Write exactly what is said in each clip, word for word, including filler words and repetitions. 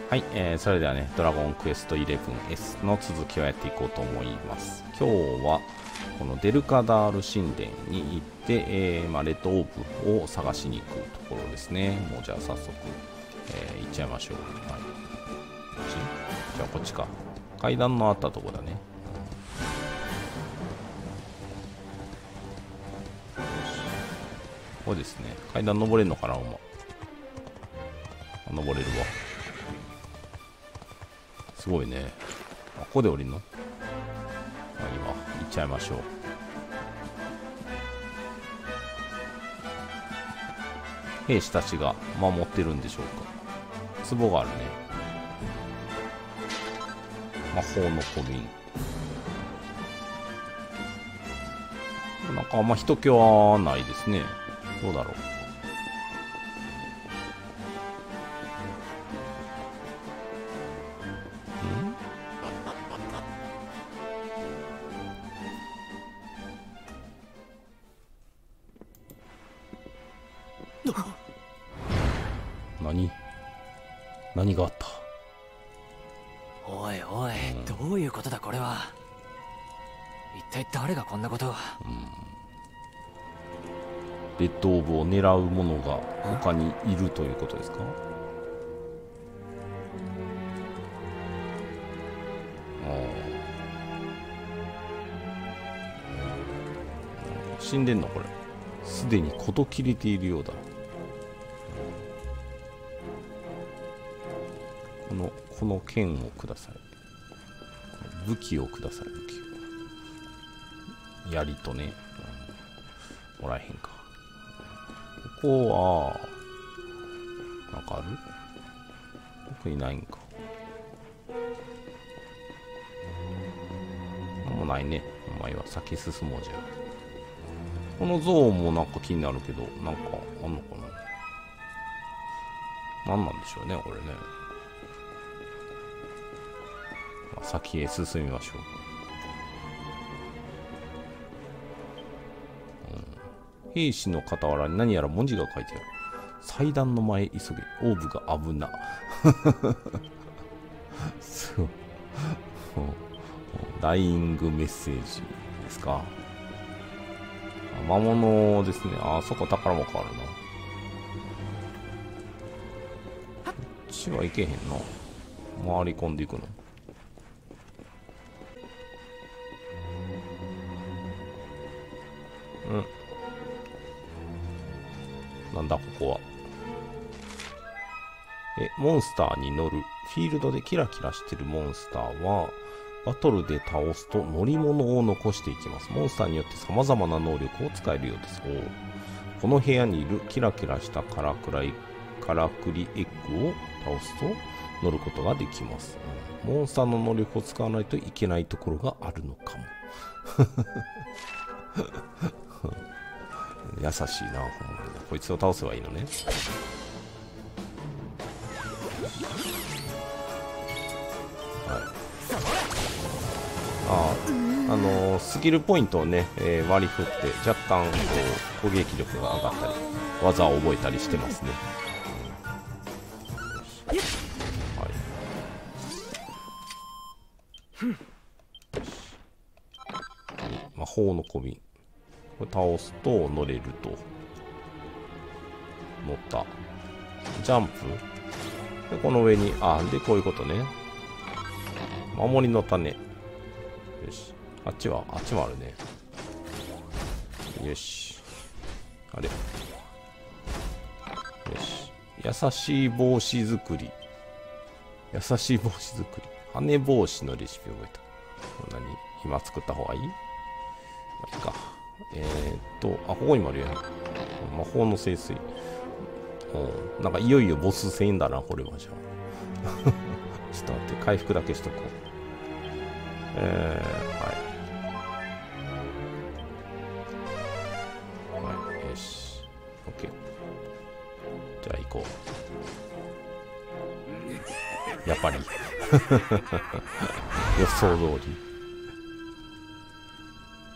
はい、えー、それではね、ドラゴンクエスト イレブンエス の続きをやっていこうと思います。今日は、このデルカダール神殿に行って、えーまあ、レッドオーブを探しに行くところですね。もうじゃあ早速、えー、行っちゃいましょう。はい。じゃあこっちか。階段のあったとこだね。ここですね。階段登れるのかな、お前。登れるわ。すごいね。あ、ここで降りるの？まあ、今、行っちゃいましょう。兵士たちが守ってるんでしょうか。壺があるね。魔法の小瓶。なんかあんま人気はないですね。どうだろう。何何があった？ おいおい、うん、どういうことだこれは。一体誰がこんなことを。うん、 レッドオーブを狙う者が他にいるということですか？ああ、死んでんのこれ。すでに事切れているようだ。このこの剣をください。武器をください。武器を。槍とね、うん、もらえへんか。ここはなんかある？特にないんか。もうないね。お前は先進もうじゃ。このゾーンもなんか気になるけど、なんかあんのかな。なんなんでしょうね、これね。まあ、先へ進みましょう。うん、兵士の傍らに何やら文字が書いてある。祭壇の前急げ。オーブが危な。そう。ダイイングメッセージですか。魔物ですね。あ、そこ宝箱あるな。こっちは行けへんな。回り込んでいくの。うん。なんだここは。え、モンスターに乗る。フィールドでキラキラしてるモンスターは、バトルで倒すと乗り物を残していきます。モンスターによって様々な能力を使えるようです。おこの部屋にいるキラキラしたカラクライ、カラクリエッグを倒すと乗ることができます。モンスターの能力を使わないといけないところがあるのかも。優しいな、ほんまに。こいつを倒せばいいのね。ああのー、スキルポイントをね、えー、割り振って若干こう攻撃力が上がったり技を覚えたりしてますね。はい、魔法の小瓶、これ倒すと乗れると。乗った。ジャンプでこの上に、あでこういうことね。守りの種。よし。あっちは、あっちもあるね。よし。あれ。よし。優しい帽子作り。優しい帽子作り。羽帽子のレシピを覚えた。何今作った方がいい？まあ、いいか。えー、っと、あ、ここにもあるやん。魔法の聖水。うん。なんかいよいよボス戦だな、これはじゃあ。ちょっと待って、回復だけしとこう。えー、はい。よし、OK。じゃあ行こう。やっぱり予想通り。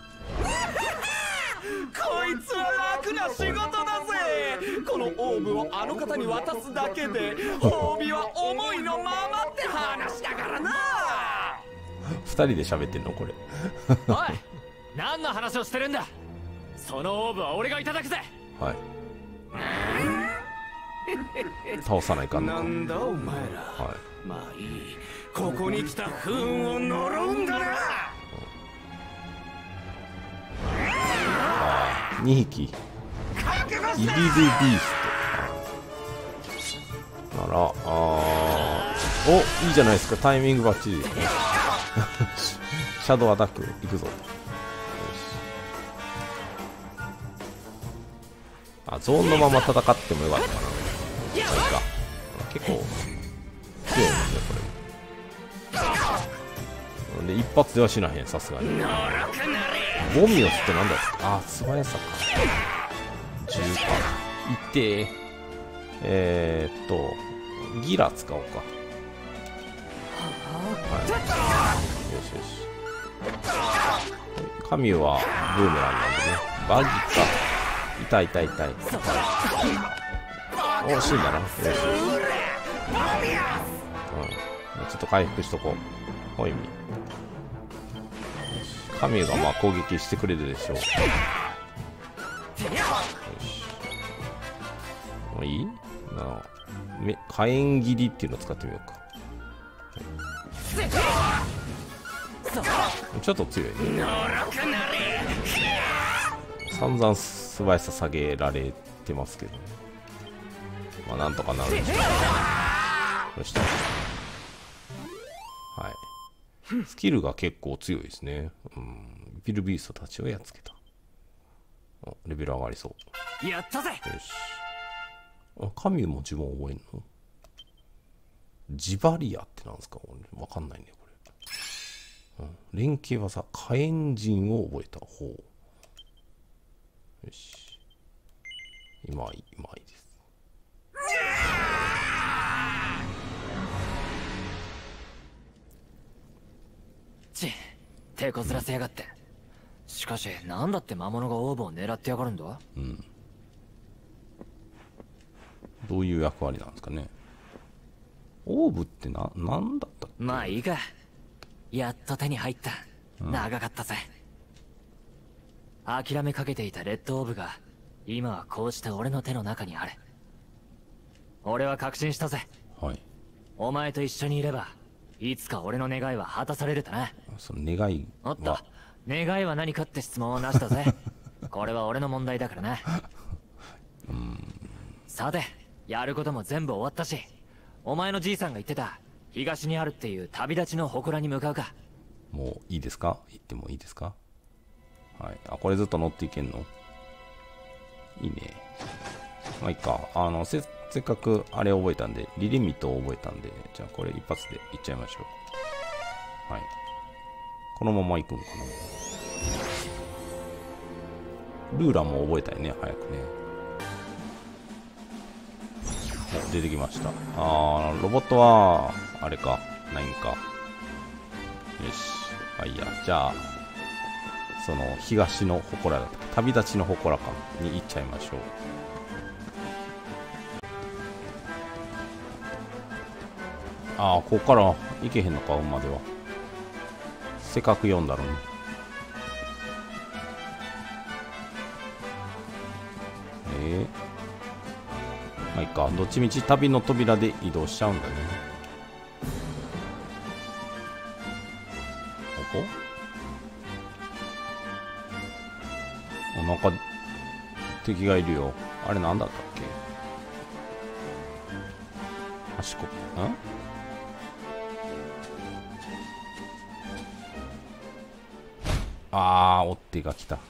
こいつは楽な仕事だぜ。このオーブをあの方に渡すだけで褒美は思いのままって話だからな。 ふたりで喋ってんのこれ。 おい、何の話をしてるんだ。そのオーブは俺がいただくぜ。 はい。倒さないかんのか。 なんだお前ら。 はい。 まあいい。ここに来た不運を呪うんだな。 ああ、にひき。イビルビースト。なら、ああ、お、いいじゃないですか。タイミングバッチリ。シャドウアタックいくぞ。よし。あ、ゾーンのまま戦ってもよかったかな。まあいいか。結構強いですねこれ。で一発では死なへん、さすがに。ボミオスってなんだっけ。あ、素早さか。じゅうか。いってー。えー、っとギラ使おうか。はい、よしよし。カミュはブーメランなんでね。バギか。痛い痛い痛い。お、死んだな。よしよし。うん、ちょっと回復しとこう。ほいみ。カミュがまあ攻撃してくれるでしょう。よし。もういいな。め火炎切りっていうのを使ってみようか。ちょっと強いね。散々素早さ下げられてますけど、ね、まあなんとかなるでしょう。よし、はい。スキルが結構強いですね。うん、ビルビーストたちをやっつけた。レベル上がりそう。 やったぜ。 よし。あ、神も呪文覚えんの？ジバリアってなんですか？わかんないねこれ。うん、連携技火炎陣を覚えた方。よし。今いい今いいです。 ち、手こずらせやがって。しかしなんだって魔物がオーブを狙ってやがるんだ。 うん。どういう役割なんですかね。オーブってな、なんだったっけ。 まあいいか。やっと手に入った。うん、長かったぜ。諦めかけていたレッドオーブが今はこうして俺の手の中にある。俺は確信したぜ。 はい。 お前と一緒にいればいつか俺の願いは果たされるとな。 その願いは。おっと、願いは何かって質問をなしたぜ。これは俺の問題だからな。 うん。 さて、やることも全部終わったし、お前のじいさんが言ってた東にあるっていう旅立ちの祠に向かうか。 もういいですか？行ってもいいですか？はい。あ、これずっと乗っていけんの？いいね。まあいいか。あの、せ、せっかくあれ覚えたんで、リリミットを覚えたんで、じゃあこれ一発でいっちゃいましょう。はい。このまま行くんかな。ルーラも覚えたよね、早くね。お、出てきました。あー、ロボットは、あれか、ないんか。よし。まあいいや。じゃあ、その、東の祠だった。旅立ちの祠かに行っちゃいましょう。ああ、ここから行けへんのか、馬では。せっかく読んだのに。ええー。まあいいか。どっちみち旅の扉で移動しちゃうんだね。ここ？あ、なんか敵がいるよ。あれなんだったっけ？端っこ。ん？あー、追っ手が来た。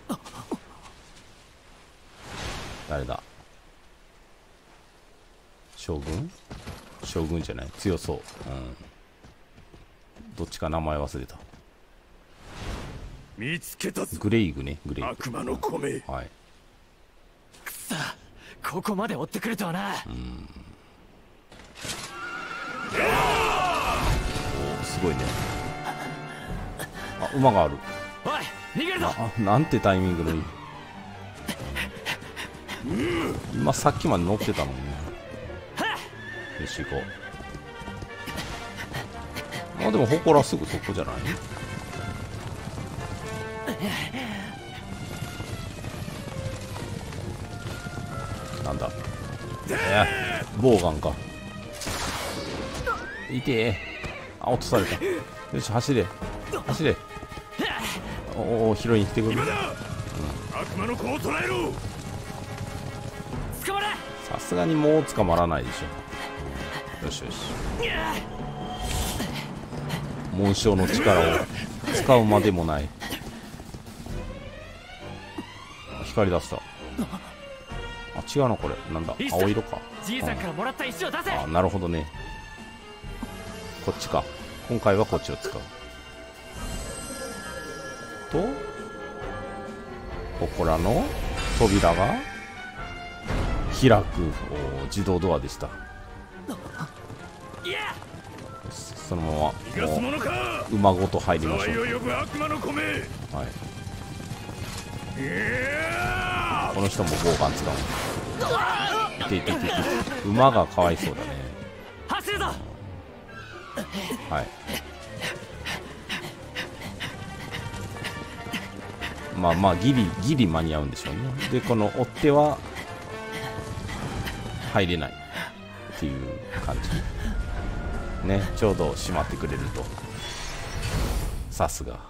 誰だ？将軍？将軍じゃない。強そう。うん。どっちか名前忘れた。 見つけたぞ。 グレイグね、グレイグ。 悪魔の米。 はい。 くそ、ここまで追ってくるとはな。 うん。お、すごいね。あ、馬がある。 おい、逃げるぞ。 あ、なんてタイミングのいい。今さっきまで乗ってたのにね。 よし行こう。あでも祠すぐそこじゃない？なんだ、えー、ボウガンか。いてえ。あ、落とされた。よし走れ走れ。おお、拾いに来てくる。 悪魔の子を捕らえろ。 捕まれ。 さすがにもう捕まらないでしょ。よしよし、紋章の力を使うまでもない。光り出した。あ、違うなこれ。なんだ、青色か。 じいさんからもらった石を出せ。 あ、なるほどね。こっちか。今回はこっちを使うと、祠の扉が開く。お自動ドアでした。そのままもう馬ごと入りましょう。はい、この人もボウガン使う。いていていていて、馬がかわいそうだね。 走るぞ。 はい、まあまあギリギリ間に合うんでしょうね。でこの追っ手は入れないっていう感じね。ちょうど閉まってくれると。さすが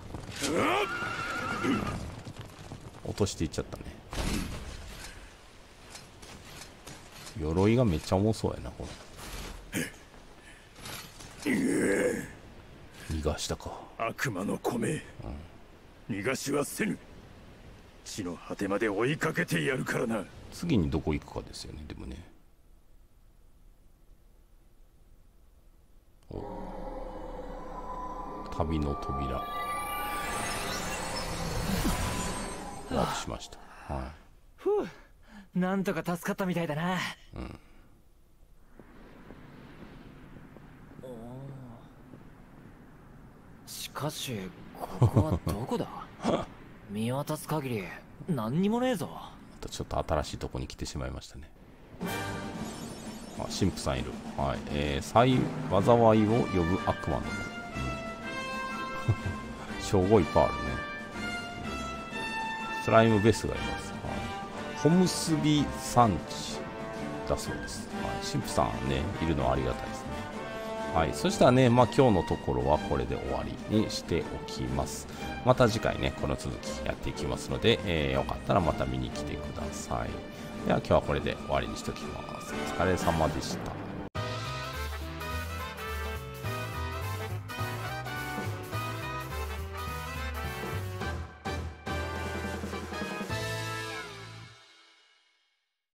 落としていっちゃったね。鎧がめっちゃ重そうやなこれ。逃がしたか。 悪魔の米、うん、逃がしはせぬ。地の果てまで追いかけてやるからな。 次にどこ行くかですよね。でもね、お旅の扉ワープしました。はい、 ふう、なんとか助かったみたいだな。 うん、 しかしここはどこだ？見渡す限り何にもねえぞ。 またちょっと新しいとこに来てしまいましたね。あ、神父さんいる。はい、えー、災災いを呼ぶ悪魔の子。称号いっぱいあるね。スライムベスがいます。はい、ホムスビ産地だそうです。はい、神父さんねいるのはありがたいですね。はい、そしたらね、まあ、今日のところはこれで終わりにしておきます。また次回ね、この続きやっていきますので、えー、よかったらまた見に来てください。では今日はこれで終わりにしておきます。お疲れ様でした。